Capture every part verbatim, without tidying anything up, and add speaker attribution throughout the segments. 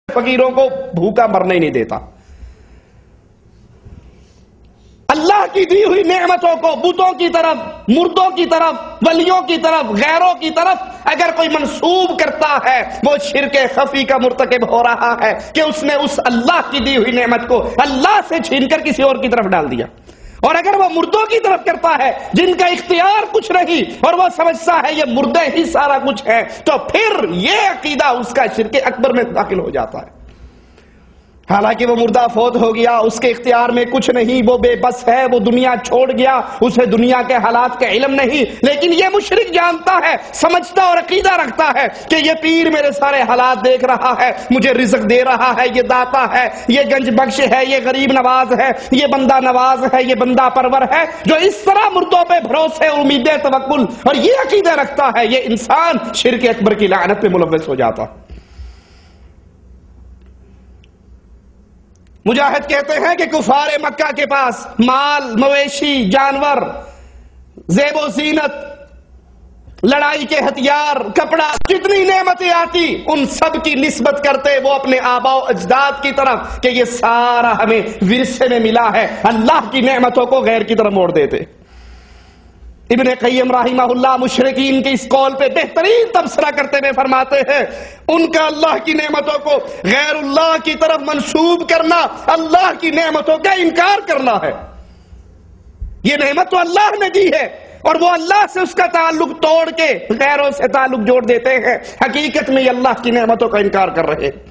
Speaker 1: فقیروں کو بھوکا مرنے ہی نہیں دیتا. اللہ کی دی ہوئی نعمتوں کو بتوں کی طرف، مردوں کی طرف، ولیوں کی طرف، غیروں کی طرف اگر کوئی منسوب کرتا ہے وہ شرک خفی کا مرتکب ہو رہا ہے کہ اس نے اس اللہ کی دی ہوئی نعمت کو اللہ سے چھین کر کسی اور کی طرف ڈال دیا. اور اگر وہ مردوں کی طرف کرتا ہے جن کا اختیار کچھ نہیں اور وہ سمجھتا ہے یہ مردے ہی سارا کچھ ہے، تو پھر یہ عقیدہ اس کا شرک اکبر میں داخل ہو جاتا ہے. حالانکہ وہ مردہ فوت ہو گیا، اس کے اختیار میں کچھ نہیں، وہ بے بس ہے، وہ دنیا چھوڑ گیا، اسے دنیا کے حالات کا علم نہیں، لیکن یہ مشرک جانتا ہے، سمجھتا اور عقیدہ رکھتا ہے کہ یہ پیر میرے سارے حالات دیکھ رہا ہے، مجھے رزق دے رہا ہے، یہ داتا ہے، یہ گنج بخش ہے، یہ غریب نواز ہے، یہ بندہ نواز ہے، یہ بندہ پرور ہے. جو اس طرح مردوں پہ بھروسے، امیدیں، توکل اور یہ عقیدہ رکھتا ہے، یہ انسان شرک اکبر کی لعنت پہ ملوث ہو جاتا ہے. مجاہد کہتے ہیں کہ کفار مکہ کے پاس مال، مویشی، جانور، زیب و زینت، لڑائی کے ہتھیار، کپڑا، جتنی نعمتیں آتی ان سب کی نسبت کرتے وہ اپنے آباء و اجداد کی طرف کہ یہ سارا ہمیں ورثے میں ملا ہے. اللہ کی نعمتوں کو غیر کی طرف موڑ دیتے. ابن قیم رحمہ اللہ مشرکین کے اس قول پہ بہترین تبصرہ کرتے ہوئے فرماتے ہیں ان کا اللہ کی نعمتوں کو غیر اللہ کی طرف منسوب کرنا اللہ کی نعمتوں کا انکار کرنا ہے. یہ نعمت تو اللہ نے دی ہے اور وہ اللہ سے اس کا تعلق توڑ کے غیروں سے تعلق جوڑ دیتے ہیں، حقیقت میں یہ اللہ کی نعمتوں کا انکار کر رہے ہیں.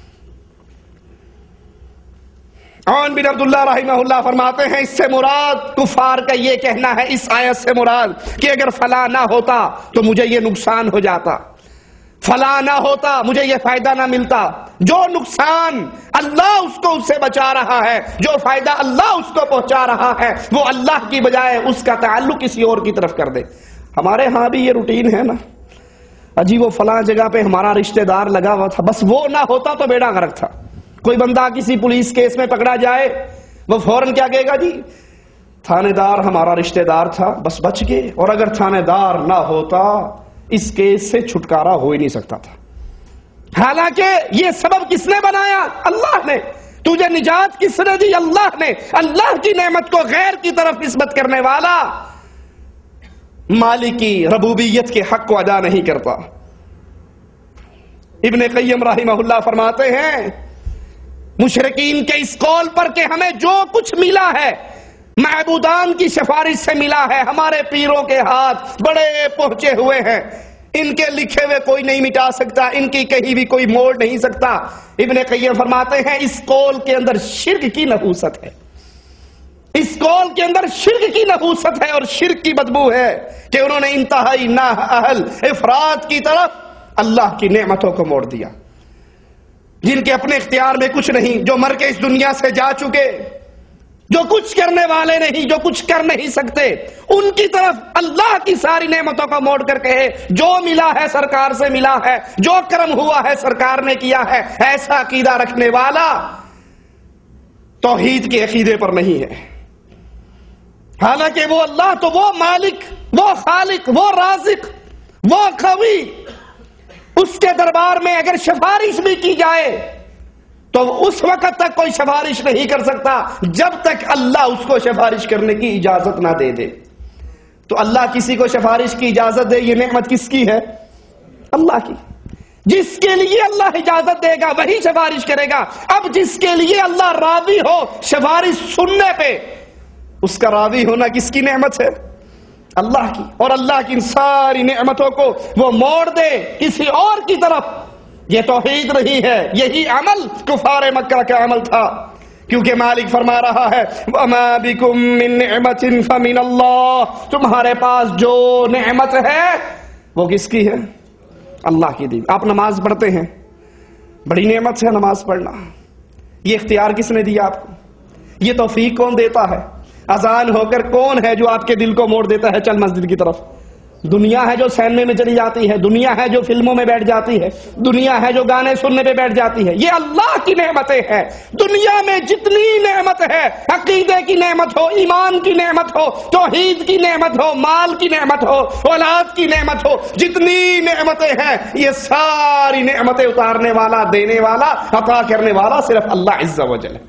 Speaker 1: عون بن عبداللہ رحمہ اللہ فرماتے ہیں اس سے مراد کفار کا یہ کہنا ہے، اس آیت سے مراد کہ اگر فلاں نہ ہوتا تو مجھے یہ نقصان ہو جاتا، فلاں نہ ہوتا مجھے یہ فائدہ نہ ملتا. جو نقصان اللہ اس کو اس سے بچا رہا ہے، جو فائدہ اللہ اس کو پہنچا رہا ہے، وہ اللہ کی بجائے اس کا تعلق کسی اور کی طرف کر دے. ہمارے ہاں بھی یہ روٹین ہے نا، اجی وہ فلاں جگہ پہ ہمارا رشتہ دار لگا ہوا تھا، بس وہ نہ ہوتا تو بیڑا غرق تھا. کوئی بندہ کسی پولیس کیس میں پکڑا جائے وہ فوراً کیا کہے گا؟ جی تھانے دار ہمارا رشتہ دار تھا، بس بچ گئے، اور اگر تھانے دار نہ ہوتا اس کیس سے چھٹکارا ہو ہی نہیں سکتا تھا. حالانکہ یہ سبب کس نے بنایا؟ اللہ نے. تجھے نجات کس نے دی؟ اللہ نے. اللہ کی نعمت کو غیر کی طرف نسبت کرنے والا مالک کی ربوبیت کے حق کو ادا نہیں کرتا. ابن قیم رحمہ اللہ فرماتے ہیں مشرکین کے اس قول پر کہ ہمیں جو کچھ ملا ہے معبودان کی سفارش سے ملا ہے، ہمارے پیروں کے ہاتھ بڑے پہنچے ہوئے ہیں، ان کے لکھے ہوئے کوئی نہیں مٹا سکتا، ان کی کہیں بھی کوئی موڑ نہیں سکتا. ابن قیم فرماتے ہیں اس قول کے اندر شرک کی نحوست ہے، اس قول کے اندر شرک کی نحوست ہے اور شرک کی بدبو ہے کہ انہوں نے انتہائی نااہل افراد کی طرف اللہ کی نعمتوں کو موڑ دیا. جن کے اپنے اختیار میں کچھ نہیں، جو مر کے اس دنیا سے جا چکے، جو کچھ کرنے والے نہیں، جو کچھ کر نہیں سکتے، ان کی طرف اللہ کی ساری نعمتوں کو موڑ کر کہے جو ملا ہے سرکار سے ملا ہے، جو کرم ہوا ہے سرکار نے کیا ہے. ایسا عقیدہ رکھنے والا توحید کے عقیدے پر نہیں ہے. حالانکہ وہ اللہ تو وہ مالک، وہ خالق، وہ رازق، وہ قوی، اس کے دربار میں اگر سفارش بھی کی جائے تو اس وقت تک کوئی سفارش نہیں کر سکتا جب تک اللہ اس کو سفارش کرنے کی اجازت نہ دے دے. تو اللہ کسی کو سفارش کی اجازت دے، یہ نعمت کس کی ہے؟ اللہ کی. جس کے لیے اللہ اجازت دے گا وہی سفارش کرے گا. اب جس کے لیے اللہ راضی ہو سفارش سننے پہ، اس کا راضی ہونا کس کی نعمت ہے؟ اللہ کی. اور اللہ کی ان ساری نعمتوں کو وہ موڑ دے کسی اور کی طرف، یہ توحید نہیں ہے. یہی عمل کفار مکہ کا عمل تھا، کیونکہ مالک فرما رہا ہے وَمَا بِكُم مِّن نِعْمَةٍ فَمِنَ اللَّهِ، تمہارے پاس جو نعمت ہے وہ کس کی ہے؟ اللہ کی دی. آپ نماز پڑھتے ہیں، بڑی نعمت ہے نماز پڑھنا. یہ اختیار کس نے دیا آپ کو؟ یہ توفیق کون دیتا ہے؟ اذان ہو کر کون ہے جو آپ کے دل کو موڑ دیتا ہے چل مسجد کی طرف؟ دنیا ہے جو سینما میں چلی جاتی ہے، دنیا ہے جو فلموں میں بیٹھ جاتی ہے، دنیا ہے جو گانے سننے پہ بیٹھ جاتی ہے، یہ اللہ کی نعمتیں ہیں۔ دنیا میں جتنی نعمت ہے، عقیدے کی نعمت ہو، ایمان کی نعمت ہو، توحید کی نعمت ہو، مال کی نعمت ہو، اولاد کی نعمت ہو، جتنی نعمتیں ہیں یہ ساری نعمتیں اتارنے والا، دینے والا، عطا کرنے والا صرف اللہ عز و جل ہے۔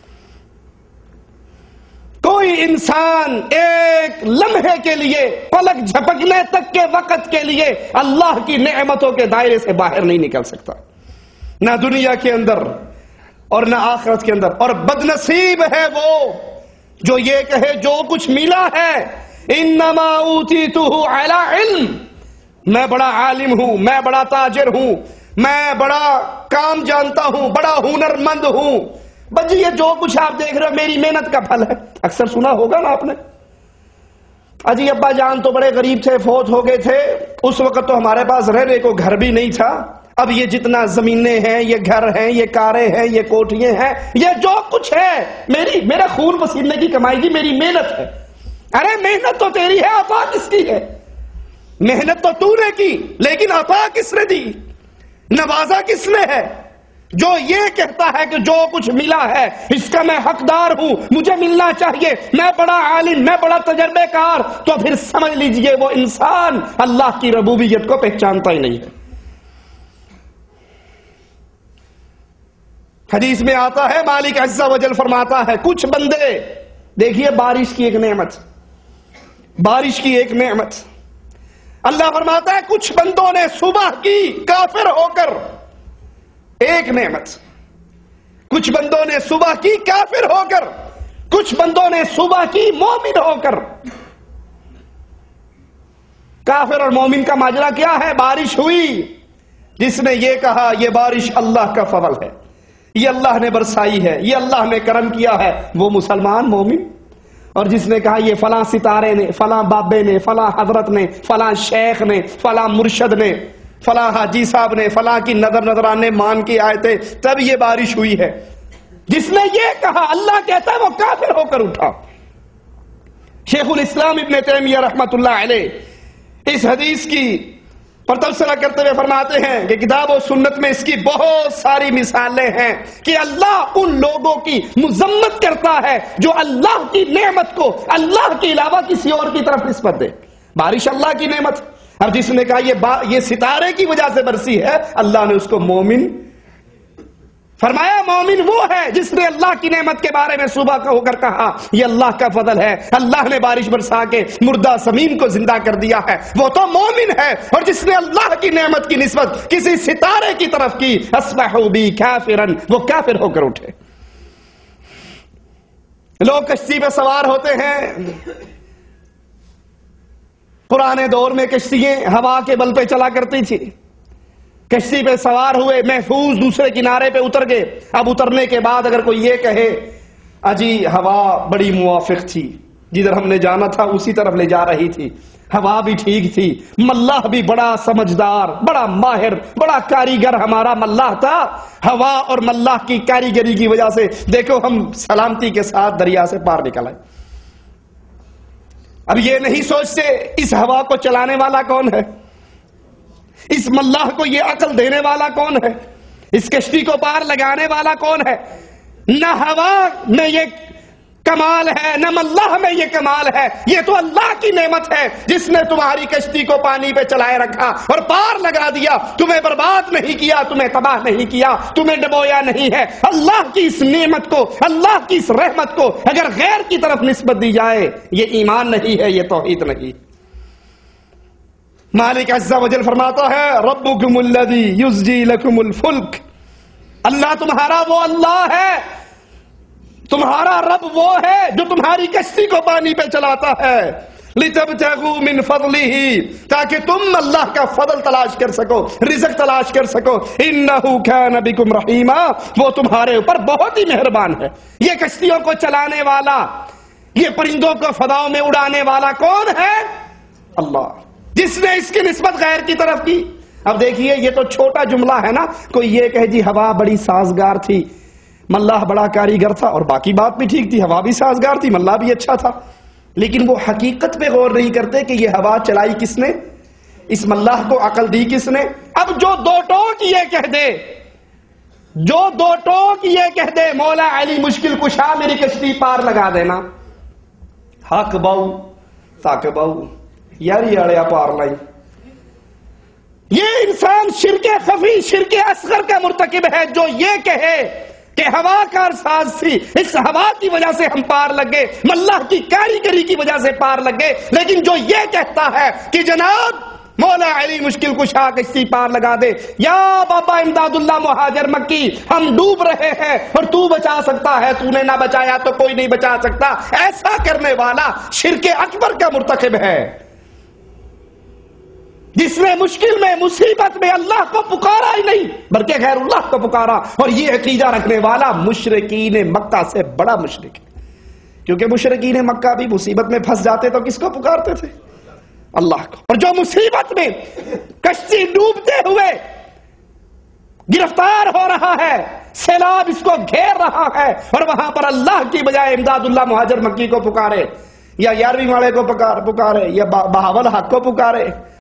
Speaker 1: کوئی انسان ایک لمحے کے لیے، پلک جھپکنے تک کے وقت کے لیے اللہ کی نعمتوں کے دائرے سے باہر نہیں نکل سکتا، نہ دنیا کے اندر اور نہ آخرت کے اندر۔ اور بدنصیب ہے وہ جو یہ کہے جو کچھ ملا ہے انما اوتیتہ علی علم، میں بڑا عالم ہوں، میں بڑا تاجر ہوں، میں بڑا کام جانتا ہوں، بڑا ہنرمند ہوں، بس یہ جو کچھ آپ دیکھ رہے ہو میری محنت کا پھل ہے۔ اکثر سنا ہوگا نا آپ نے، اجی ابا جان تو بڑے غریب تھے، فوت ہو گئے تھے، اس وقت تو ہمارے پاس رہنے کو گھر بھی نہیں تھا، اب یہ جتنا زمینیں ہیں، یہ گھر ہیں، یہ کاریں ہیں، یہ کوٹھیاں ہیں، یہ جو کچھ ہے میری میرا خون پسینے کی کمائی کی میری محنت ہے۔ ارے محنت تو تیری ہے، عطا کس کی ہے؟ محنت تو تو نے کی، لیکن عطا کس نے دی؟ نوازا کس نے ہے؟ جو یہ کہتا ہے کہ جو کچھ ملا ہے اس کا میں حقدار ہوں، مجھے ملنا چاہیے، میں بڑا عالم، میں بڑا تجربے کار، تو پھر سمجھ لیجئے وہ انسان اللہ کی ربوبیت کو پہچانتا ہی نہیں ہے۔ حدیث میں آتا ہے مالک عز و جل فرماتا ہے کچھ بندے، دیکھیے بارش کی ایک نعمت، بارش کی ایک نعمت، اللہ فرماتا ہے کچھ بندوں نے صبح کی کافر ہو کر، ایک نعمت، کچھ بندوں نے صبح کی کافر ہو کر، کچھ بندوں نے صبح کی مومن ہو کر۔ کافر اور مومن کا ماجرا کیا ہے؟ بارش ہوئی، جس نے یہ کہا یہ بارش اللہ کا فضل ہے، یہ اللہ نے برسائی ہے، یہ اللہ نے کرم کیا ہے، وہ مسلمان مومن۔ اور جس نے کہا یہ فلاں ستارے نے، فلاں بابے نے، فلاں حضرت نے، فلاں شیخ نے، فلاں مرشد نے، فلاں حاجی صاحب نے، فلاں کی نظر نظرانے مان کے آئے تھے تب یہ بارش ہوئی ہے، جس نے یہ کہا اللہ کہتا ہے وہ کافر ہو کر اٹھا۔ شیخ الاسلام ابن تیمیہ رحمت اللہ علیہ اس حدیث کی پر تبصرہ کرتے ہوئے فرماتے ہیں کہ کتاب و سنت میں اس کی بہت ساری مثالیں ہیں کہ اللہ ان لوگوں کی مذمت کرتا ہے جو اللہ کی نعمت کو اللہ کے علاوہ کسی اور کی طرف نسبت دے۔ بارش اللہ کی نعمت، اب جس نے کہا یہ با یہ ستارے کی وجہ سے برسی ہے، اللہ نے اس کو مومن فرمایا۔ مومن وہ ہے جس نے اللہ کی نعمت کے بارے میں صبح کا ہو کر کہا یہ اللہ کا فضل ہے، اللہ نے بارش برسا کے مردہ زمین کو زندہ کر دیا ہے، وہ تو مومن ہے۔ اور جس نے اللہ کی نعمت کی نسبت کسی ستارے کی طرف کی، اصبحوا بی کافرا، وہ کافر ہو کر اٹھے۔ لوگ کشتی پہ سوار ہوتے ہیں، پرانے دور میں کشتیاں ہوا کے بل پہ چلا کرتی تھی، کشتی پہ سوار ہوئے، محفوظ دوسرے کنارے پہ اتر گئے۔ اب اترنے کے بعد اگر کوئی یہ کہے اجی ہوا بڑی موافق تھی، جدھر ہم نے جانا تھا اسی طرف لے جا رہی تھی، ہوا بھی ٹھیک تھی، ملاح بھی بڑا سمجھدار، بڑا ماہر، بڑا کاریگر ہمارا ملاح تھا، ہوا اور ملاح کی کاریگری کی وجہ سے دیکھو ہم سلامتی کے ساتھ دریا سے پار نکل آئے۔ اب یہ نہیں سوچتے اس ہوا کو چلانے والا کون ہے، اس ملاح کو یہ عقل دینے والا کون ہے، اس کشتی کو پار لگانے والا کون ہے؟ نہ ہوا میں یہ کمال ہے، نہ ملاح میں یہ کمال ہے، یہ تو اللہ کی نعمت ہے جس نے تمہاری کشتی کو پانی پہ چلائے رکھا اور پار لگا دیا، تمہیں برباد نہیں کیا، تمہیں تباہ نہیں کیا، تمہیں ڈبویا نہیں ہے۔ اللہ کی اس نعمت کو، اللہ کی اس رحمت کو اگر غیر کی طرف نسبت دی جائے یہ ایمان نہیں ہے، یہ توحید نہیں۔ مالک عز و جل فرماتا ہے ربکم الذی یزجی لکم الفلک، اللہ تمہارا وہ اللہ ہے، تمہارا رب وہ ہے جو تمہاری کشتی کو پانی پہ چلاتا ہے، لِتَبْتَغُوا مِنْ فَضْلِهِ، تاکہ تم اللہ کا فضل تلاش کر سکو، رزق تلاش کر سکو۔ إِنَّهُ كَانَ بِكُمْ رَحِيمًا، وہ تمہارے اوپر بہت ہی مہربان ہے۔ یہ کشتیوں کو چلانے والا، یہ پرندوں کو فضاؤں میں اڑانے والا کون ہے؟ اللہ، جس نے اس کی نسبت غیر کی طرف کی۔ اب دیکھیے یہ تو چھوٹا جملہ ہے نا، کوئی یہ کہے جی ہوا بڑی سازگار تھی، ملاح بڑا کاریگر تھا، اور باقی بات بھی ٹھیک تھی، ہوا بھی سازگار تھی، ملاح بھی اچھا تھا، لیکن وہ حقیقت پہ غور نہیں کرتے کہ یہ ہوا چلائی کس نے، اس ملاح کو عقل دی کس نے۔ اب جو دو ٹوک یہ کہہ دے، جو دو ٹوک یہ کہہ دے مولا علی مشکل کشا میری کشتی پار لگا دینا، حق باؤ تاک باؤ یاری اڑیا پار لائی، یہ انسان شرک خفی شرک اصغر کا مرتکب ہے جو یہ کہے کہ ہوا کار ساز تھی، اس ہوا کی وجہ سے ہم پار لگے، ملاح کی کاریگری کی وجہ سے پار لگے، لیکن جو یہ کہتا ہے کہ جناب مولا علی مشکل کشا کشتی پار لگا دے، یا بابا امداد اللہ مہاجر مکی ہم ڈوب رہے ہیں اور تو بچا سکتا ہے، تو نے نہ بچایا تو کوئی نہیں بچا سکتا، ایسا کرنے والا شرک اکبر کا مرتکب ہے، جس نے مشکل میں مصیبت میں اللہ کو پکارا ہی نہیں بلکہ غیر اللہ کو پکارا، اور یہ عقیدہ رکھنے والا مشرکین مکہ سے بڑا مشرک ہے، کیونکہ مشرکین مکہ بھی مصیبت میں پھنس جاتے تو کس کو پکارتے تھے؟ اللہ کو، اور جو مصیبت میں کشتی ڈوبتے ہوئے گرفتار ہو رہا ہے، سیلاب اس کو گھیر رہا ہے، اور وہاں پر اللہ کی بجائے امداد اللہ مہاجر مکی کو پکارے، یا یارویں والے کو پکار پکارے یا بہاول حق کو پکارے،